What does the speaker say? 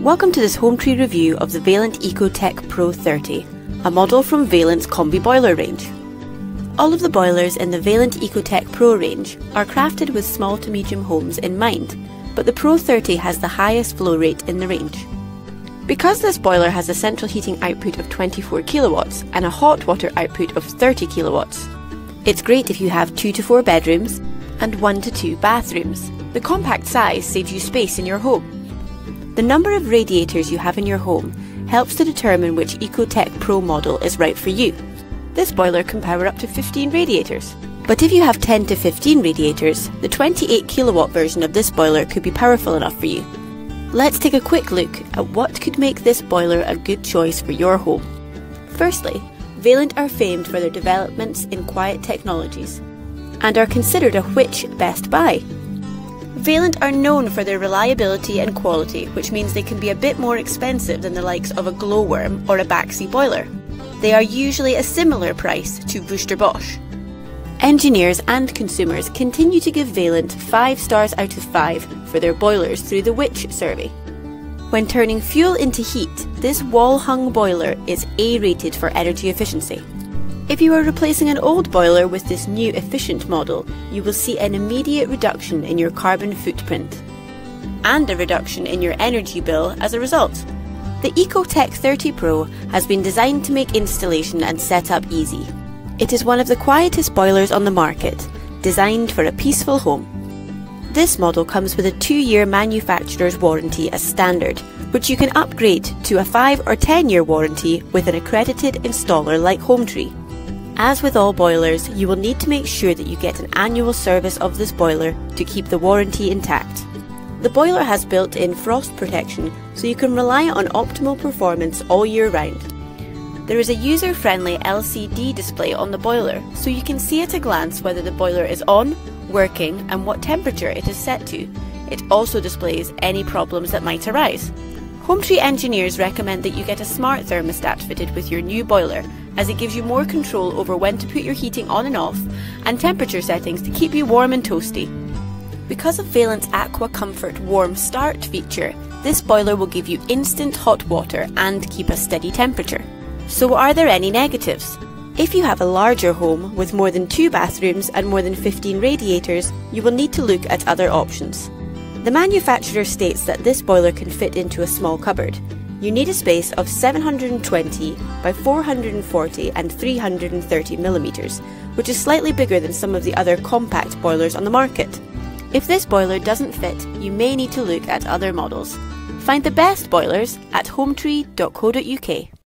Welcome to this Hometree review of the Vaillant ecoTec Pro 30, a model from Vaillant's Combi boiler range. All of the boilers in the Vaillant ecoTec Pro range are crafted with small to medium homes in mind, but the Pro 30 has the highest flow rate in the range. Because this boiler has a central heating output of 24 kilowatts and a hot water output of 30 kilowatts, it's great if you have 2 to 4 bedrooms and 1 to 2 bathrooms. The compact size saves you space in your home. The number of radiators you have in your home helps to determine which ecoTec Pro model is right for you. This boiler can power up to 15 radiators. But if you have 10 to 15 radiators, the 28 kilowatt version of this boiler could be powerful enough for you. Let's take a quick look at what could make this boiler a good choice for your home. Firstly, Vaillant are famed for their developments in quiet technologies and are considered a which best buy. Vaillant are known for their reliability and quality, which means they can be a bit more expensive than the likes of a glowworm or a Baxi boiler. They are usually a similar price to Bosch. Engineers and consumers continue to give Vaillant 5 stars out of 5 for their boilers through the Which survey. When turning fuel into heat, this wall-hung boiler is A-rated for energy efficiency. If you are replacing an old boiler with this new efficient model, you will see an immediate reduction in your carbon footprint and a reduction in your energy bill as a result. The ecoTec 30 Pro has been designed to make installation and setup easy. It is one of the quietest boilers on the market, designed for a peaceful home. This model comes with a 2-year manufacturer's warranty as standard, which you can upgrade to a 5 or 10-year warranty with an accredited installer like Hometree. As with all boilers, you will need to make sure that you get an annual service of this boiler to keep the warranty intact. The boiler has built-in frost protection, so you can rely on optimal performance all year round. There is a user-friendly LCD display on the boiler, so you can see at a glance whether the boiler is on, working, and what temperature it is set to. It also displays any problems that might arise. Hometree engineers recommend that you get a smart thermostat fitted with your new boiler, as it gives you more control over when to put your heating on and off, and temperature settings to keep you warm and toasty. Because of Vaillant's Aqua Comfort Warm Start feature, this boiler will give you instant hot water and keep a steady temperature. So are there any negatives? If you have a larger home with more than 2 bathrooms and more than 15 radiators, you will need to look at other options. The manufacturer states that this boiler can fit into a small cupboard. You need a space of 720 by 440 and 330 millimeters, which is slightly bigger than some of the other compact boilers on the market. If this boiler doesn't fit, you may need to look at other models. Find the best boilers at hometree.co.uk.